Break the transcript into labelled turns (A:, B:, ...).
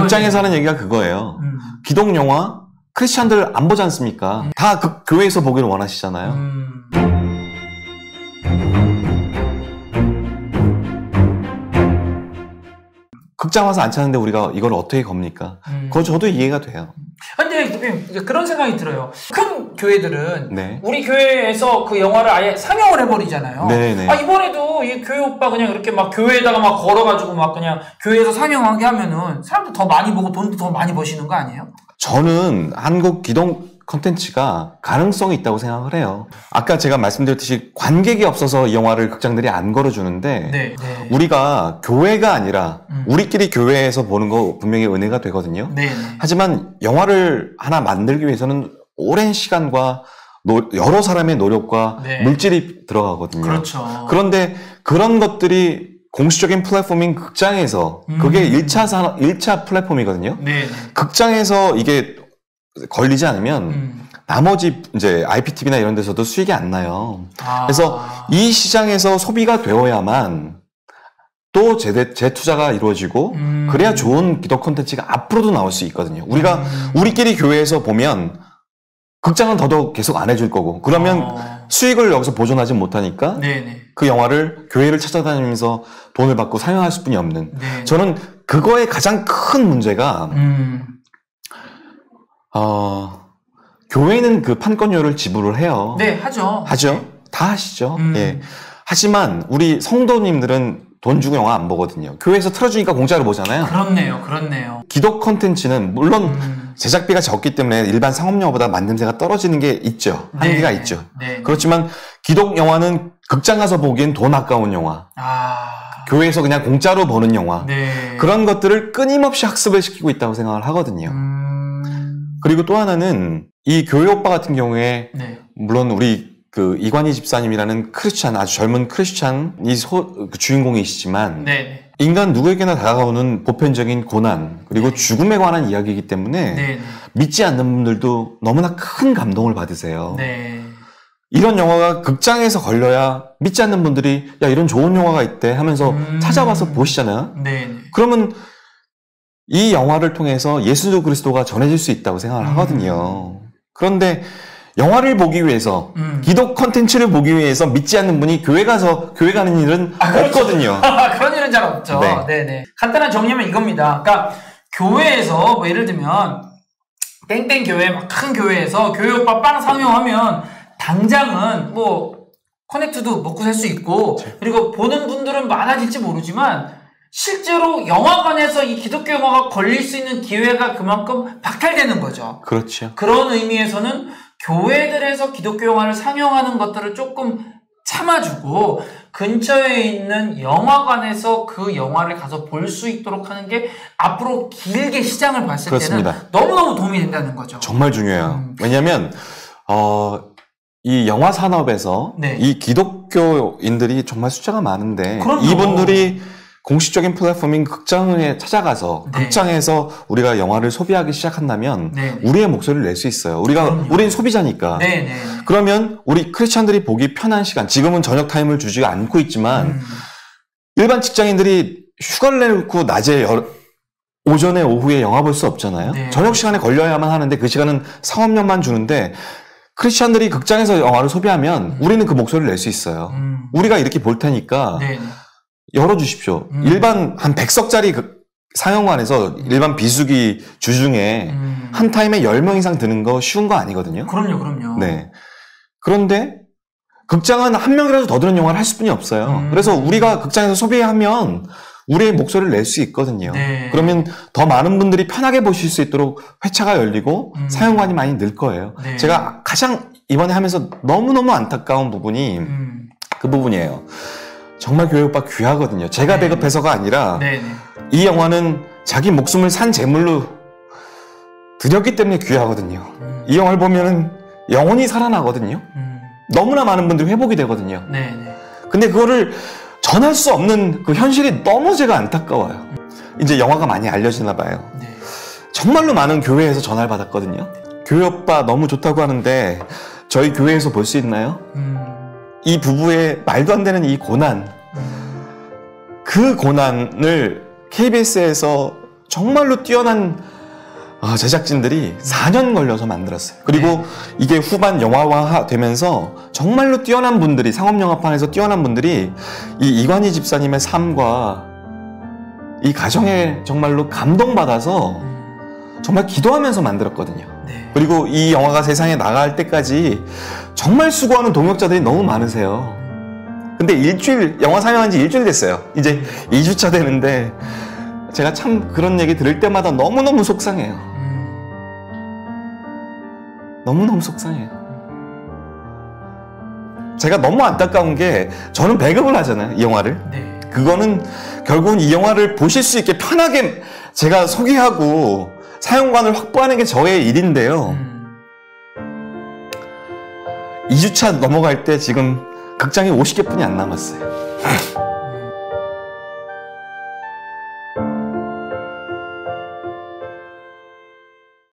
A: 극장에서 하는 얘기가 그거예요. 기독 영화 크리스찬들 안 보지 않습니까? 다 그 교회에서 보기를 원하시잖아요. 극장 와서 안 찾는데 우리가 이걸 어떻게 겁니까? 그거 저도 이해가 돼요.
B: 근데 대표님 그런 생각이 들어요. 큰 교회들은
A: 네.
B: 우리 교회에서 그 영화를 아예 상영을 해버리잖아요.
A: 네네.
B: 아, 이번에도 이 교회 오빠 그냥 이렇게 막 교회에다가 막 걸어가지고 막 그냥 교회에서 상영하게 하면은 사람들 더 많이 보고 돈도 더 많이 버시는 거 아니에요?
A: 저는 한국 기독 콘텐츠가 가능성이 있다고 생각을 해요. 아까 제가 말씀드렸듯이 관객이 없어서 이 영화를 극장들이 안 걸어주는데
B: 네.
A: 우리가 교회가 아니라 우리끼리 교회에서 보는 거 분명히 은혜가 되거든요.
B: 네.
A: 하지만 영화를 하나 만들기 위해서는 오랜 시간과 여러 사람의 노력과
B: 네.
A: 물질이 들어가거든요.
B: 그렇죠.
A: 그런데 그런 것들이 공식적인 플랫폼인 극장에서 그게 1차 플랫폼이거든요.
B: 네.
A: 극장에서 이게 걸리지 않으면 나머지 이제 IPTV나 이런 데서도 수익이 안 나요. 그래서 이 시장에서 소비가 되어야만 또 재투자가 이루어지고 그래야 좋은 기독 콘텐츠가 앞으로도 나올 수 있거든요. 우리가 우리끼리 교회에서 보면 극장은 더더욱 계속 안 해줄 거고 그러면 수익을 여기서 보존하지 못하니까 그 영화를 교회를 찾아다니면서 돈을 받고 상영할 수뿐이 없는 저는 그거의 가장 큰 문제가 교회는 그 판권료를 지불을 해요.
B: 네, 하죠.
A: 다 하시죠. 예. 하지만 우리 성도님들은 돈 주고 영화 안 보거든요. 교회에서 틀어주니까 공짜로 보잖아요.
B: 그렇네요.
A: 기독 콘텐츠는 물론 제작비가 적기 때문에 일반 상업 영화보다 만듦새가 떨어지는 게 있죠. 한계가 있죠. 그렇지만 기독 영화는 극장 가서 보기엔 돈 아까운 영화. 교회에서 그냥 공짜로 보는 영화. 그런 것들을 끊임없이 학습을 시키고 있다고 생각을 하거든요. 그리고 또 하나는 이 교회 오빠 같은 경우에 물론 우리 그 이관희 집사님이라는 크리스찬 아주 젊은 크리스찬이 그 주인공이시지만 인간 누구에게나 다가오는 보편적인 고난 그리고 죽음에 관한 이야기이기 때문에 믿지 않는 분들도 너무나 큰 감동을 받으세요. 이런 영화가 극장에서 걸려야 믿지 않는 분들이 야 이런 좋은 영화가 있대 하면서 찾아와서 보시잖아요. 그러면 이 영화를 통해서 예수 그리스도가 전해질 수 있다고 생각을 하거든요. 그런데 영화를 보기 위해서 기독 콘텐츠를 보기 위해서 믿지 않는 분이 교회 가는 일은 없거든요.
B: 그런 일은 잘 없죠. 네네. 간단한 정리하면 이겁니다. 그러니까 교회에서 뭐 예를 들면 땡땡 교회 막 큰 교회에서 교회 오빠 빵 상영하면 당장은 뭐 커넥트도 먹고 살 수 있고 그리고 보는 분들은 많아질지 모르지만 실제로 영화관에서 이 기독교 영화가 걸릴 수 있는 기회가 그만큼 박탈되는 거죠.
A: 그렇죠.
B: 그런 의미에서는 교회들에서 기독교 영화를 상영하는 것들을 조금 참아주고 근처에 있는 영화관에서 그 영화를 가서 볼 수 있도록 하는 게 앞으로 길게 시장을 봤을
A: 그렇습니다.
B: 때는 너무너무 도움이 된다는 거죠.
A: 정말 중요해요. 왜냐하면 이 영화 산업에서 이 기독교인들이 정말 숫자가 많은데 이분들이 공식적인 플랫폼인 극장에 찾아가서 극장에서 우리가 영화를 소비하기 시작한다면 우리의 목소리를 낼 수 있어요. 우린 소비자니까. 그러면 우리 크리스찬들이 보기 편한 시간, 지금은 저녁 타임을 주지 않고 있지만 일반 직장인들이 휴가를 내놓고 낮에 오전에 오후에 영화 볼 수 없잖아요. 저녁 시간에 걸려야만 하는데 그 시간은 상업료만 주는데 크리스찬들이 극장에서 영화를 소비하면 우리는 그 목소리를 낼 수 있어요. 우리가 이렇게 볼 테니까 열어주십시오. 일반 한 100석짜리 상영관에서 일반 비수기 주중에 한 타임에 10명 이상 드는 거 쉬운 거 아니거든요.
B: 그럼요.
A: 네. 그런데 극장은 한 명이라도 더 드는 영화를 할 수뿐이 없어요. 그래서 우리가 극장에서 소비하면 우리의 목소리를 낼 수 있거든요. 그러면 더 많은 분들이 편하게 보실 수 있도록 회차가 열리고 상영관이 많이 늘 거예요. 제가 가장 이번에 하면서 너무너무 안타까운 부분이 그 부분이에요. 정말 교회 오빠 귀하거든요. 제가 배급해서가 아니라 이 영화는 자기 목숨을 산 제물로 드렸기 때문에 귀하거든요. 이 영화를 보면은 영혼이 살아나거든요. 너무나 많은 분들이 회복이 되거든요. 근데 그거를 전할 수 없는 그 현실이 너무 제가 안타까워요. 이제 영화가 많이 알려지나 봐요. 정말로 많은 교회에서 전화를 받았거든요. 교회 오빠 너무 좋다고 하는데 저희 교회에서 볼 수 있나요? 이 부부의 말도 안 되는 이 고난, 그 고난을 KBS에서 정말로 뛰어난 제작진들이 4년 걸려서 만들었어요. 그리고 이게 후반 영화화 되면서 정말로 뛰어난 분들이, 상업영화판에서 뛰어난 분들이 이 이관희 집사님의 삶과 이 가정에 정말로 감동받아서 정말 기도하면서 만들었거든요. 그리고 이 영화가 세상에 나갈 때까지 정말 수고하는 동역자들이 너무 많으세요. 근데 영화 상영한 지 일주일 됐어요. 이제 2주차 되는데 제가 참 그런 얘기 들을 때마다 너무너무 속상해요. 너무너무 속상해요. 제가 너무 안타까운 게 저는 배급을 하잖아요, 이 영화를. 그거는 결국은 이 영화를 보실 수 있게 편하게 제가 소개하고 사용관을 확보하는 게 저의 일인데요. 2주차 넘어갈 때 지금 극장에 50개 뿐이 안 남았어요.